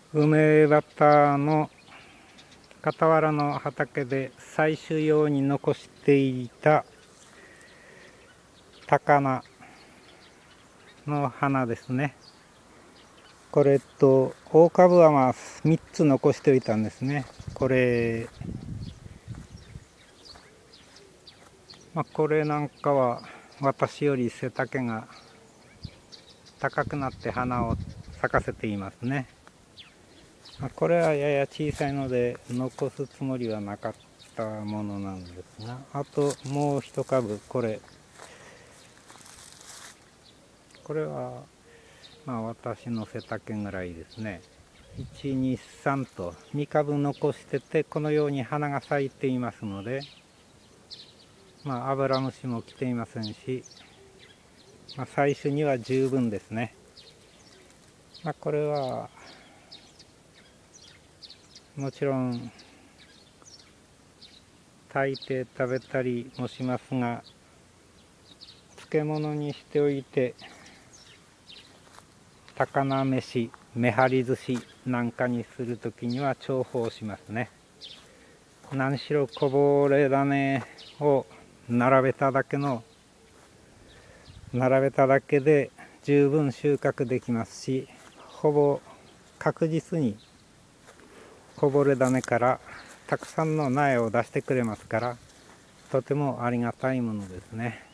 梅畑の傍らの畑で採取用に残していた高菜の花ですね。これ大株は3つ残しておいたんですね。これなんかは私より背丈が高くなって花を咲かせていますね。これはやや小さいので残すつもりはなかったものなんですが、あともう一株、これは私の背丈ぐらいですね。1、2、3と2株残してて、このように花が咲いていますので、アブラムシも来ていませんし、採取には十分ですね。これはもちろん炊いて食べたりもしますが、漬物にしておいて高菜飯、めはり寿司なんかにするときには重宝しますね。何しろこぼれ種を並べただけで十分収穫できますし、ほぼ確実にこぼれ種からたくさんの苗を出してくれますから、とてもありがたいものですね。